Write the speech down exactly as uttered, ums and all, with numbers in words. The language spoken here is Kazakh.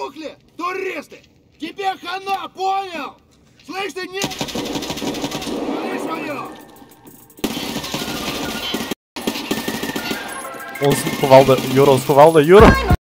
Тухли, туристы! Тебе хана, понял? Слышь ты, не... Смотри свое! Ons gevalde, Juro, ons gevalde, Juro!